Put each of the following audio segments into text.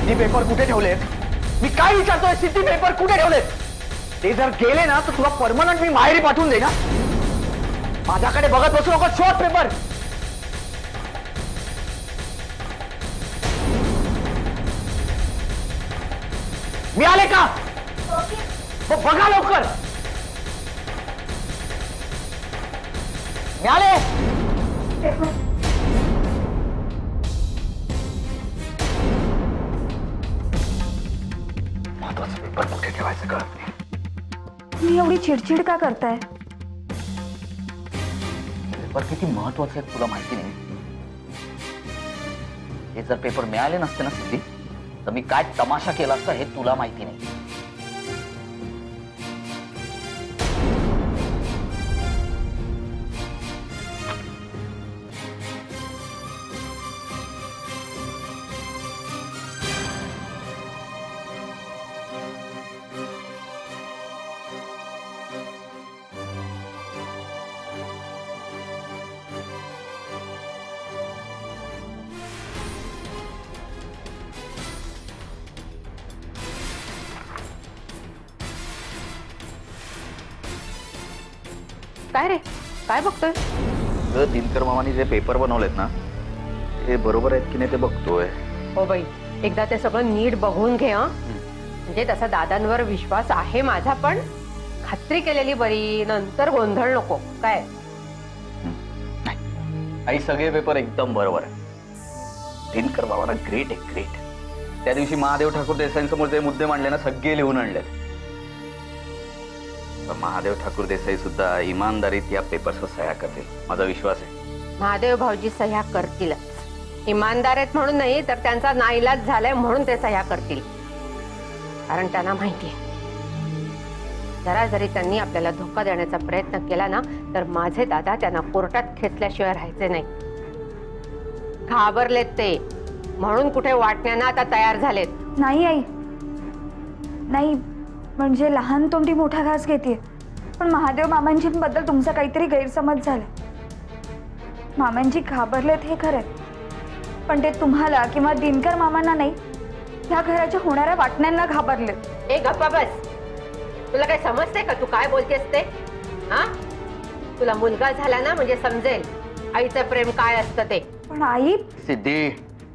सिद्धी paper कुठे ठेवलेत? मी काय विचारतोय, सिद्धी पेपर कुठे ठेवलेत? ते जर गेले ना तर तुला परमनंट मी माहेरी पाठवून दे ना. माझ्याकडे बघत बसू नको, शोध पेपर. मिळाले का? बघा लवकर. मिळाले? महत्वाचं पेपर कुठे ठेवायचं कळत नाही. तुम्ही एवढी चिडचिड का करताय? पेपर किती महत्वाचे आहेत तुला माहिती नाही. हे जर पेपर मिळाले नसते ना सिद्धी, तर मी काय तमाशा केला असता हे तुला माहिती नाही. काय रे, काय बघतोय? दिनकर मामाने जे पेपर बनवलेत ना ते बरोबर आहेत की नाही ते बघतोय. हो बाई, एकदा ते सगळं नीट बघून घे. म्हणजे तसा दादांवर विश्वास आहे माझा, पण खात्री केलेली बरी, नंतर गोंधळ नको. काय आई, सगळे पेपर एकदम बरोबर आहे. दिनकर बाबांना ग्रेट आहे, ग्रेट. त्या दिवशी महादेव ठाकूर देसाईंसमोर जे मुद्दे मांडले ना सगळे लिहून आणले. महादेव ठाकूर देसाई सुद्धा इमानदारीत या पेपर्सवर सह्या करतील, माझा विश्वास आहे. महादेव भाऊजी सह्या करतीलच. इमानदार आहेत म्हणून नाही, तर त्यांचा नाईलाज झालाय म्हणून ते सह्या करतील. कारण त्यांना माहितीये, जरा जरी त्यांनी आपल्याला धोका देण्याचा प्रयत्न केला ना तर माझे दादा त्यांना कोर्टात खेचल्याशिवाय राहायचे नाही. घाबरलेत ते, म्हणून कुठे वाटण्याना आता तयार झालेत. नाही आई, नाही. म्हणजे लहान तोंडी मोठा घास घेते. पण महादेव मामांजींबद्दल तुमचा काहीतरी गैरसमज झालाय. मामांजी घाबरलेत हे खरंय, पण ते तुम्हाला किंवा दिनकर मामांना नाही, या घराच्या होणाऱ्या वाटण्यांना घाबरलेत. ए गप्पा बस. तुला काय समजते का तू काय बोलतेस ते? हा, तुला मुलगा झाला ना म्हणजे समजेल आईचं प्रेम काय असतं ते. पण आई. सिद्धी,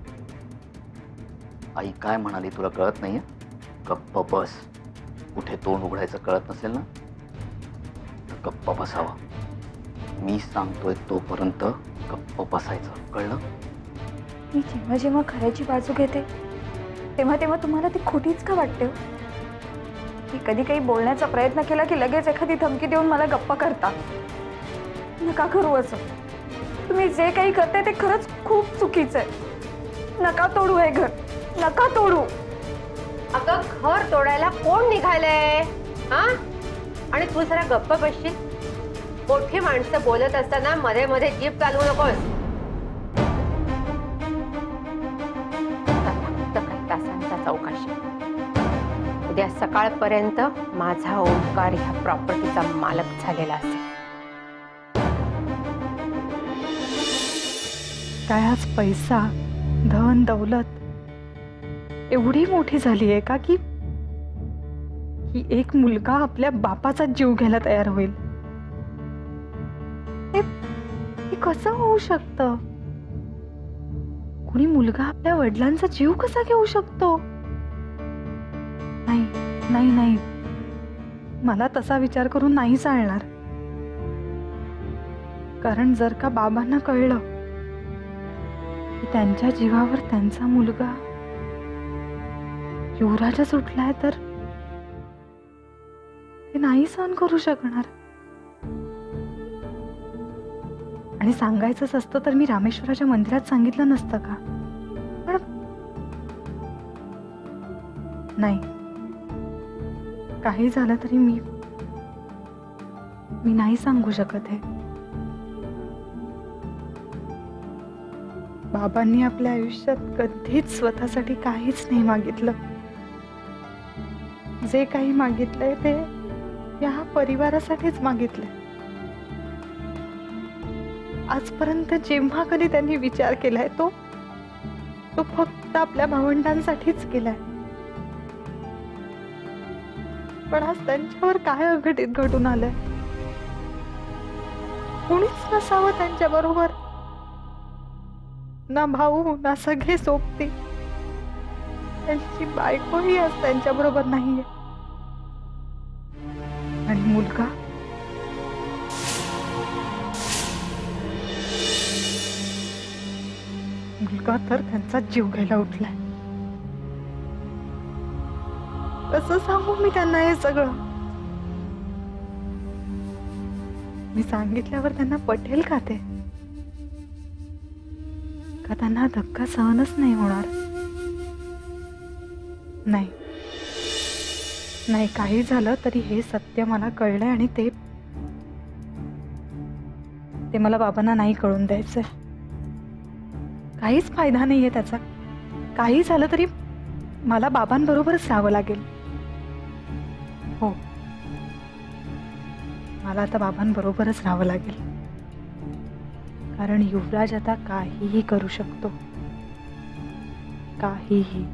आई काय म्हणाली तुला कळत नाहीये? गप्प बस. कुठे तोंड उघडायचं कळत नसेल ना तर गप्प बसावं. मी सांगतोय तोपर्यंत गप्प बसायचं, कळलं? मी जेव्हा जेव्हा खऱ्याची बाजू घेते तेव्हा तेव्हा तुम्हाला ती खोटीच का वाटते? मी कधी काही बोलण्याचा प्रयत्न केला की लगेच एखादी धमकी देऊन मला गप्प करता. नका करू असं. तुम्ही जे काही करताय ते खरंच खूप चुकीचं आहे. नका तोडू हे घर, नका तोडू. अगं, घर तोडायला कोण निघालंय? हा, आणि तू जरा गप्प बसशील? मोठी माणसं बोलत असताना मध्ये मध्ये जीभ चालवू नकोस. फक्त काही तासांचा चौकाशी. उद्या सकाळपर्यंत माझा ओंकार ह्या प्रॉपर्टीचा मालक झालेला असेल. काय आज पैसा, धन, दौलत एवढी मोठी झाली आहे का की एक मुलगा आपल्या बापाचा जीव घ्यायला तयार होईल? हे कसं होऊ शकतं? कुणी मुलगा आपल्या वडिलांचा जीव कसा घेऊ शकतो? नाही नाही नाही, मला तसा विचार करून नाही चालणार. कारण जर का बाबांना कळलं की त्यांच्या जीवावर त्यांचा मुलगा युवराजा सुटलाय तर ते नाही सहन करू शकणार. आणि सांगायचंच असतं तर मी रामेश्वराच्या मंदिरात सांगितलं नसतं का? पण नाही, काही झालं तरी मी नाही सांगू शकत आहे. बाबांनी आपल्या आयुष्यात कधीच स्वतःसाठी काहीच नाही मागितलं. जे काही मागितलंय ते या परिवारासाठीच मागितलंय. आजपर्यंत जेव्हा कधी त्यांनी विचार केलाय तो फक्त फक्त आपल्या भावंडांसाठीच केलाय, पण आज त्यांच्यावर काय अघटित घडून आलंय. कुणीच नसावं त्यांच्या बरोबर, ना भाऊ ना सगळे सोबती. त्यांची बायकोही आज त्यांच्या बरोबर नाहीये, आणि मुलगा तर त्यांचा जीव घ्यायला उठलाय. कसं सांगू मी त्यांना हे सगळं? मी सांगितल्यावर त्यांना पटेल का ते? का त्यांना धक्का सहनच नाही होणार? नाही नाही, काही झालं तरी हे सत्य मला कळलंय, आणि ते मला बाबांना नाही कळून द्यायचंय. काहीच फायदा नाहीये त्याचा. काही झालं तरी मला बाबांबरोबरच राहावं लागेल. हो, मला आता बाबांबरोबरच राहावं लागेल, कारण युवराज आता काहीही करू शकतो, काहीही.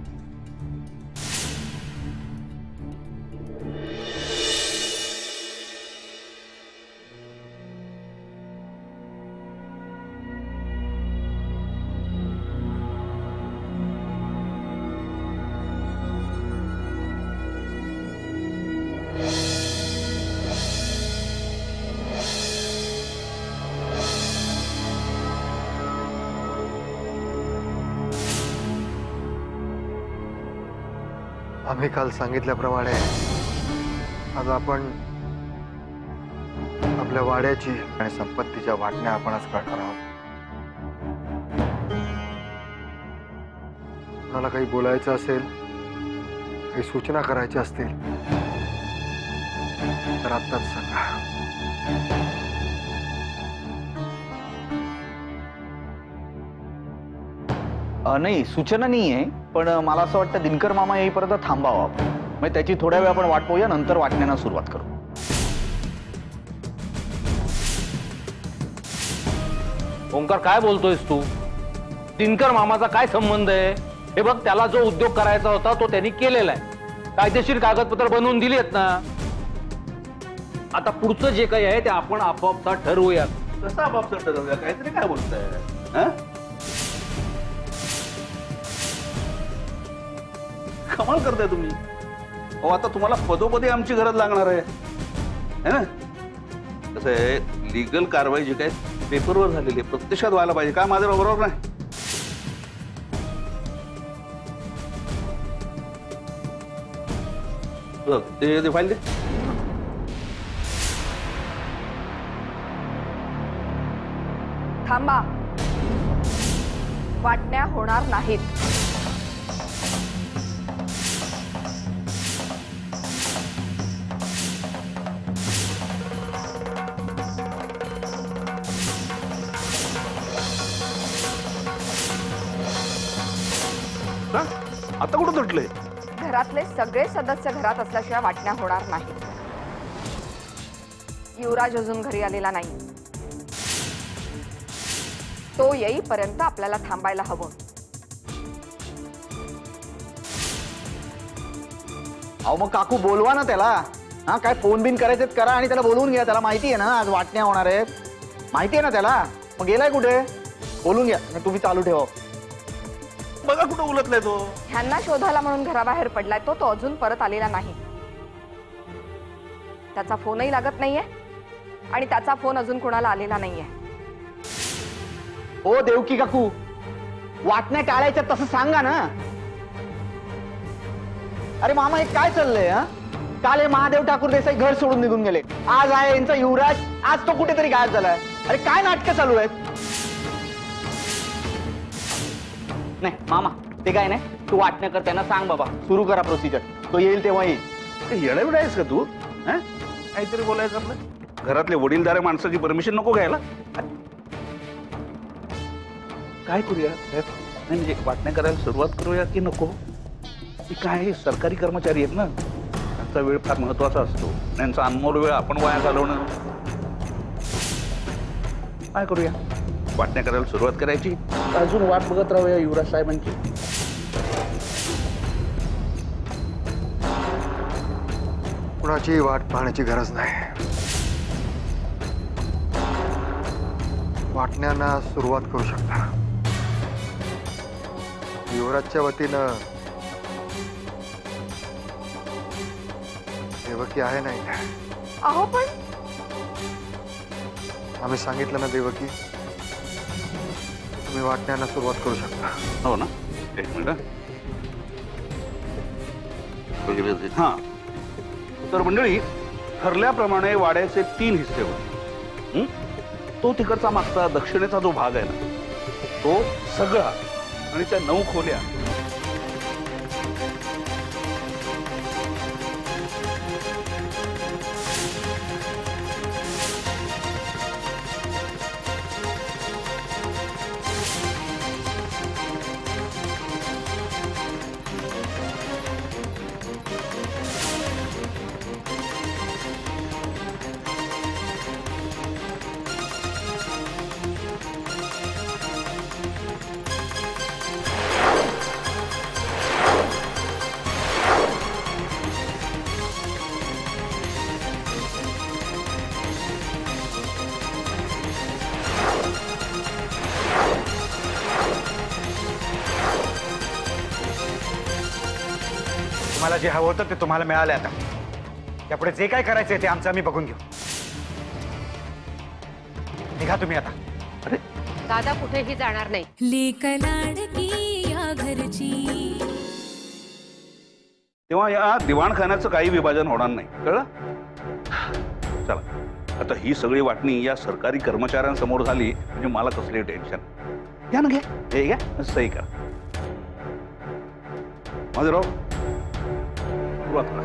आम्ही काल सांगितल्याप्रमाणे आज आपण आपल्या वाड्याची आणि संपत्तीच्या वाटण्या आपणच करणार आहोत. कोणाला काही बोलायचं असेल, काही सूचना करायच्या असतील तर आत्ताच सांगा. नाही, सूचना नाही आहे, पण मला असं वाटतं दिनकर मामा येईपर्यंत थांबावं आपण. म्हणजे त्याची थोड्या वेळ आपण वाट पाहूया, नंतर वाटण्याला सुरुवात करू. ओंकार, काय बोलतोयस तू? दिनकर मामाचा काय संबंध आहे? हे बघ, त्याला जो उद्योग करायचा होता तो त्यांनी केलेला आहे. कायदेशीर कागदपत्र बनवून दिली आहेत ना. आता पुढचं जे काही आहे ते आपण आपापसात ठरवूयात. कसं आपापसात ठरवूया? काहीतरी काय बोलताय? कमाल करताय तुम्ही. अहो, आता तुम्हाला पदोपदी आमची गरज लागणार आहे ना. कसं आहे, लिगल कारवाई जी काय पेपरवर झालेली आहे प्रत्यक्षात व्हायला पाहिजे. काय माझ्या बरोबर नाही? ते फाईल दे. थांबा, वाटण्या होणार नाहीत. आता कुठं तुटलंय? घरातले सगळे सदस्य घरात असल्याशिवाय वाटण्या होणार नाहीत. युवराज अजून घरी आलेला नाही. तो येईपर्यंत आपल्याला थांबायला हवं. अहो, मग काकू बोलवा ना त्याला. हा, काय फोन बिन करायचे करा आणि त्याला बोलवून घ्या. त्याला माहिती आहे ना आज वाटण्या होणार आहेत. माहिती आहे ना त्याला. मग गेलाय कुठे? बोलून घ्या. तुम्ही चालू ठेवा. बघा कुठं उलटलाय तो. ह्यांना शोधायला म्हणून घराबाहेर पडलाय तो अजून परत आलेला नाही. त्याचा फोनही लागत नाहीये आणि त्याचा फोन अजून कोणाला आलेला नाहीये. ओ देवकी काकू, वाटण्या टाळायच्या तसं सांगा ना. अरे मामा, हे काय चाललंय? काल हे महादेव ठाकूर देसाई घर सोडून निघून गेले. आज आहे यांचा युवराज, आज तो कुठेतरी गायब झालाय. अरे काय नाटकं चालू आहेत? नाही मामा, ते काय नाही. तू वाटण्या कर, त्यांना सांग बाबा सुरू करा प्रोसिजर. तो येईल तेव्हा येईल. येडा आहेस का तू? काहीतरी बोलायचं आपलं. घरातले वडीलधाऱ्या माणसाची परमिशन नको घ्यायला. काय करूया? नाही म्हणजे वाटण्या करायला सुरुवात करूया की नको? की काय, सरकारी कर्मचारी आहेत ना, त्यांचा वेळ फार महत्वाचा असतो. त्यांचा अनमोल वेळ आपण वाया घालवणं. काय करूया? वाटण्या करायला सुरुवात करायची, अजून वाट बघत राहूया युवराज साहेबांची. कुणाची वाट पाहण्याची गरज नाही. वाटण्यांना सुरुवात करू शकता. युवराजच्या वतीनं देवकी आहे नाही. अहो पण आम्ही सांगितलं ना देवकी, तुम्ही वाटण्यांना सुरुवात करू शकता. हो ना, एक मिनिट. हा, तर मंडळी, ठरल्याप्रमाणे वाड्याचे 3 हिस्से होते. तो तिकडचा मागचा दक्षिणेचा जो भाग आहे ना, तो सगळा आणि त्या 9 खोल्या तुम्हाला जे हवं होतं ते तुम्हाला मिळालं. आता त्यापुढे जे काय करायचंय ते आमचं आम्ही बघून घेऊ. निघा तुम्ही आता. अरे दादा कुठेही जाणार नाही. लेक लाडकी या घरची. तेव्हा या दिवाणखान्याचं काही विभाजन होणार नाही, कळलं? चला, आता ही सगळी वाटणी या सरकारी कर्मचाऱ्यांसमोर झाली म्हणजे मला कसले टेन्शन. घ्या ना, घ्या, हे घ्या, सही करा. माझं सुरुवात करा.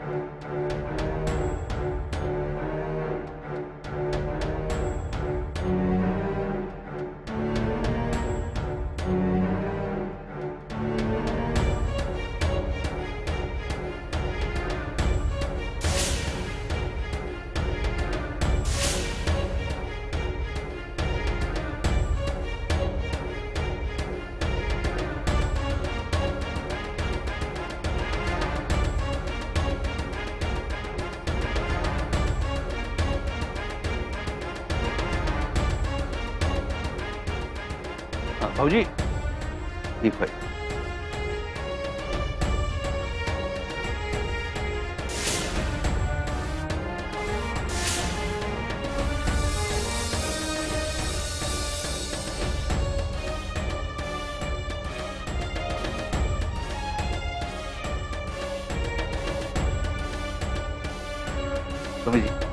भाऊजी, ही फाईल. स्वामीजी,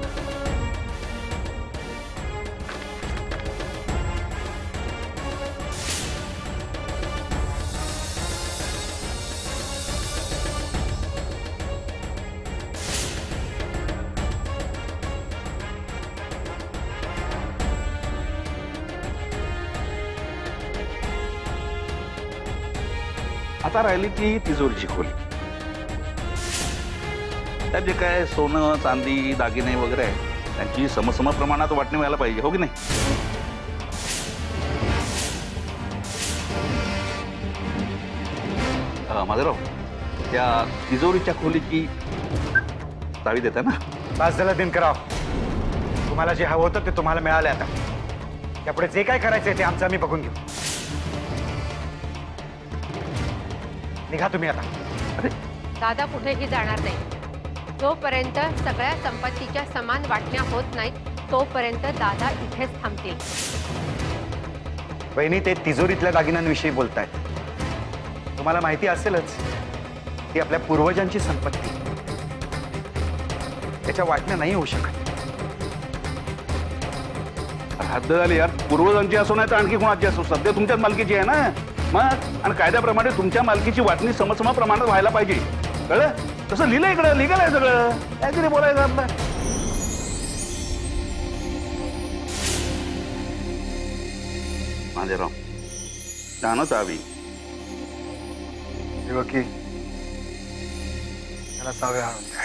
आता राहिली ती तिजोरीची खोली. त्यात जे काय सोनं, चांदी, दागिने वगैरे आहे त्यांची समसम प्रमाणात वाटणी व्हायला पाहिजे, हो की नाही? माधवराव, त्या तिजोरीच्या खोलीची चावी देता ना? बस झालं दिनकरराव. तुम्हाला जे हवं होतं ते तुम्हाला मिळालं. आता त्यापुढे जे काय करायचंय ते आमचं आम्ही बघून घेऊ. निघा तुम्ही आता. अरे दादा कुठेही जाणार नाही. जोपर्यंत सगळ्या संपत्तीच्या समान वाटण्या होत नाहीत तोपर्यंत दादा इथेच थांबतील. बहिणी, ते तिजोरीतल्या दागिन्यांविषयी बोलतायत. तुम्हाला माहिती असेलच, ती आपल्या पूर्वजांची संपत्ती. त्याच्या वाटण्या नाही होऊ शकत. हद्द झाली यार. पूर्वजांची असो नाही तर आणखी कोणाची असो, सध्या तुमच्याच मालकीची आहे ना. मग आणि कायद्याप्रमाणे तुमच्या मालकीची वाटणी समसम प्रमाणात व्हायला पाहिजे, कळलं? तसं लिहिलं, इकडं लिगल आहे सगळं. काहीतरी बोलायचं आपलं. माधवराव, छानच हवी. देवकी, त्याला चाव्या आणून द्या.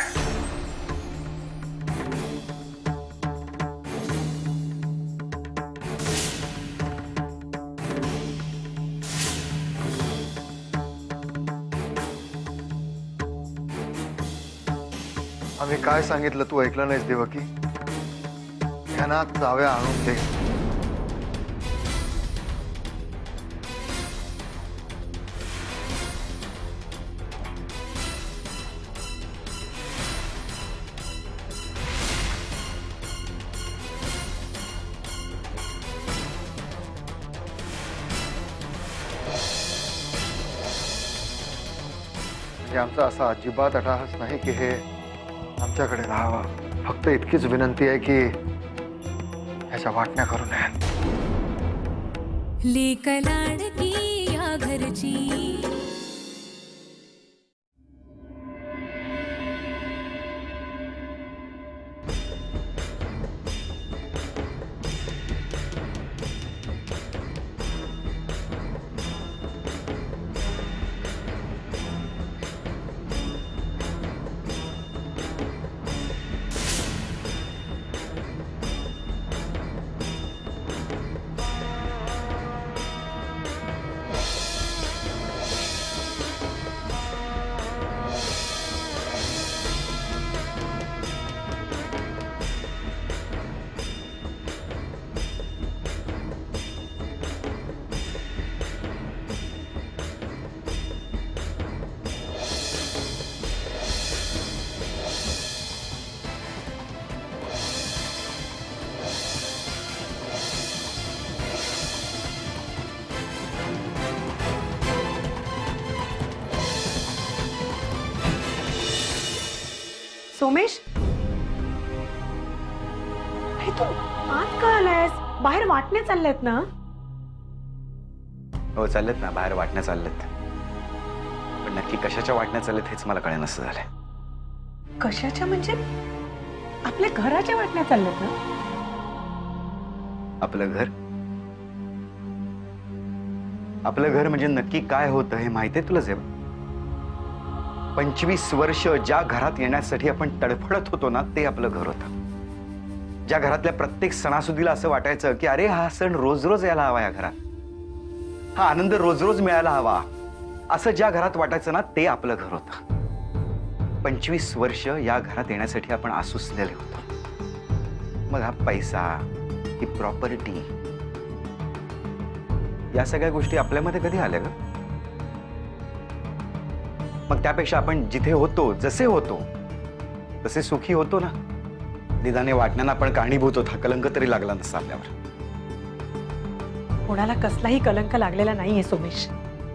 आम्ही काय सांगितलं तू ऐकलं नाहीस देवकी? यांना चाव्या आणून दे. आमचा असा अजिबात अट्टहास नाही की हे आमच्याकडे राहावं. फक्त इतकीच विनंती आहे की ह्याच्या वाटण्या करू नये. लेक लाडकी या घरची. सोमेश, अरे तू आज का आलायस? बाहेर वाटणे चाललेत ना? हो चाललेत ना, बाहेर वाटण्या चाललेत. पण नक्की कशाच्या वाटण्या चाललेत हेच मला कळेनासं झालंय. कशाच्या म्हणजे? आपल्या घराच्या वाटण्या चालल्यात ना? आपलं घर? आपलं घर म्हणजे नक्की काय होतं हे माहितीये तुला? जेव्हा 25 वर्ष ज्या घरात येण्यासाठी आपण तडफडत होतो ना, ते आपलं घर होतं. ज्या घरातल्या प्रत्येक सणासुदीला असं वाटायचं की अरे हा सण रोज रोज यायला हवा, या घरात हा आनंद रोज रोज मिळायला हवा, असं ज्या घरात वाटायचं ना, ते आपलं घर होतं. 25 वर्ष या घरात येण्यासाठी आपण आसुसलेले होतो. मग हा पैसा, ही प्रॉपर्टी, या सगळ्या गोष्टी आपल्यामध्ये कधी आल्या ग? मग त्यापेक्षा आपण जिथे होतो, जसे होतो तसे सुखी होतो ना. निदाने वाटण्यांना आपण कारणीभूत होता, कलंक तरी लागला नसता आपल्यावर. कोणाला कसलाही कलंक लागलेला नाहीये सोमेश.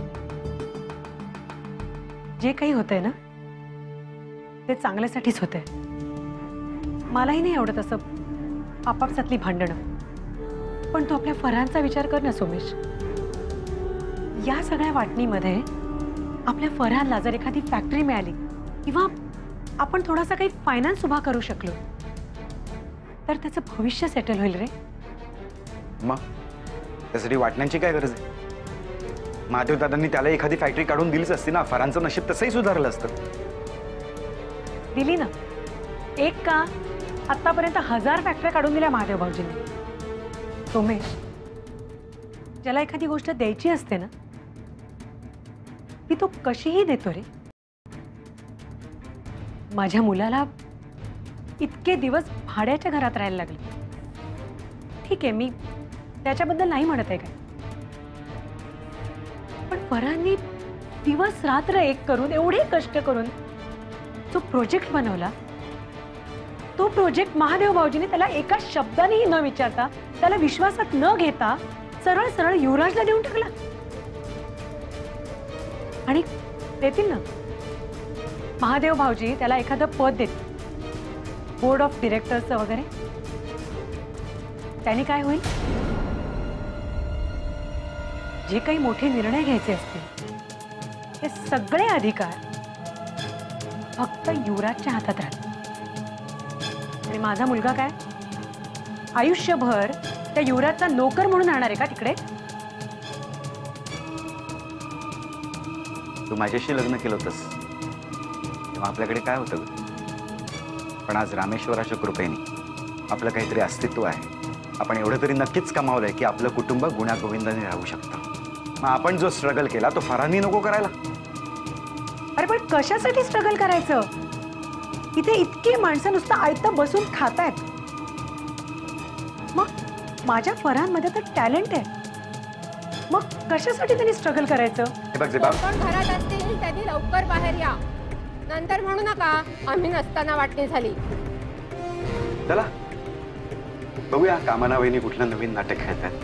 जे काही होतंय ना ते चांगल्यासाठीच होतंय. मलाही नाही आवडत असं आपापसातली भांडणं. पण तू आपल्या फरहानचा विचार कर ना सोमेश. या सगळ्या वाटणीमध्ये आपल्या फरहानला जर एखादी फॅक्टरी मिळाली किंवा आपण थोडासा काही फायनान्स उभा करू शकलो तर त्याचं भविष्य सेटल होईल रे. मग त्यासाठी वाटण्यांची काय गरज आहे? महादेव दादांनी त्याला एखादी फॅक्टरी काढून दिलीच असती ना. फरांचं नशीब तसंही सुधारलं असतं. दिली ना. एक का आतापर्यंत 1000 फॅक्टऱ्या काढून दिल्या महादेव भाऊजींनी. सोमेश, ज्याला एखादी गोष्ट द्यायची असते ना ती तो कशीही देतो रे. माझ्या मुलाला इतके दिवस भाड्याच्या घरात राहायला लागले. ठीक आहे, मी त्याच्याबद्दल नाही म्हणत आहे काय, पण फरहाननी दिवस रात्र एक करून, एवढे कष्ट करून जो प्रोजेक्ट बनवला, तो प्रोजेक्ट महादेव भाऊजीने त्याला एका शब्दानेही न विचारता, त्याला विश्वासात न घेता सरळ सरळ युवराजला देऊन टाकला. आणि देतील ना महादेव भाऊजी त्याला एखादं पद देतील, बोर्ड ऑफ डिरेक्टर्सचं वगैरे. त्याने काय होईल? जे काही मोठे निर्णय घ्यायचे असतील ते सगळे अधिकार फक्त युवराजच्या हातात राहतील. आणि माझा मुलगा काय आयुष्यभर त्या युवराजचा नोकर म्हणून राहणार आहे का तिकडे? तू माझ्याशी लग्न केलं होतंस तेव्हा आपल्याकडे काय होतं? पण आज रामेश्वराच्या कृपेने आपलं काहीतरी अस्तित्व आहे. आपण एवढं तरी नक्कीच कमावलंय की आपलं कुटुंब गुण्यागोविंदाने राहू शकतं. मग आपण जो स्ट्रगल केला तो फरांनी नको करायला. अरे पण कशासाठी स्ट्रगल करायचं? इथे इतकी माणसं नुसतं आयतं बसून खातायत, मग माझ्या फरहानमध्ये तर टॅलेंट आहे, मग कशासाठी त्यांनी स्ट्रगल करायचं? हे बघ जेबा, कोण घरात असतील त्यांनी लवकर बाहेर या, नंतर म्हणू नका आम्ही नसताना वाटणी झाली. चला बघूया कामना वहिनी कुठलं नवीन नाटक खेळतात.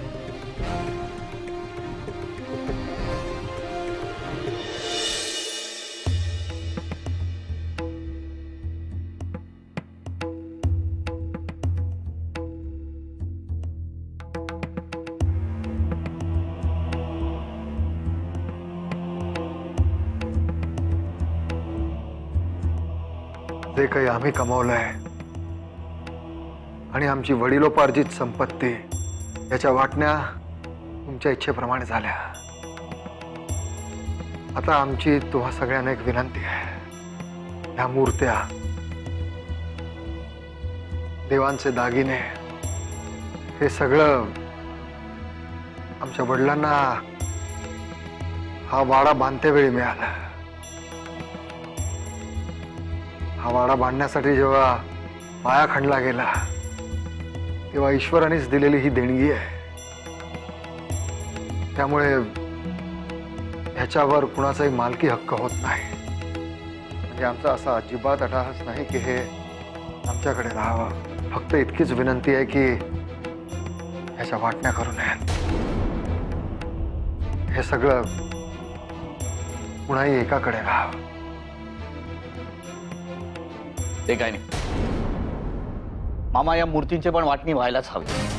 जे काही आम्ही कमावलंय आणि आमची वडिलोपार्जित संपत्ती याच्या वाटण्या तुमच्या इच्छेप्रमाणे झाल्या. आता आमची तुम्हा सगळ्यांना एक विनंती आहे. ह्या मूर्त्या, देवांचे दागिने, हे सगळं आमच्या वडिलांना हा वाडा बांधते वेळी मिळालं. हा वाडा बांधण्यासाठी जेव्हा पाया खणला गेला तेव्हा ईश्वरानेच दिलेली ही देणगी आहे. त्यामुळे ह्याच्यावर कुणाचाही मालकी हक्क होत नाही. म्हणजे आमचा असा अजिबात अट्टहास नाही की हे आमच्याकडे राहावं. फक्त इतकीच विनंती आहे की ह्याच्या वाटण्या करू नयेत. हे सगळं पुन्हाही एकाकडे राहावं. ते काय नाही मामा, या मूर्तींची पण वाटणी व्हायलाच हवी.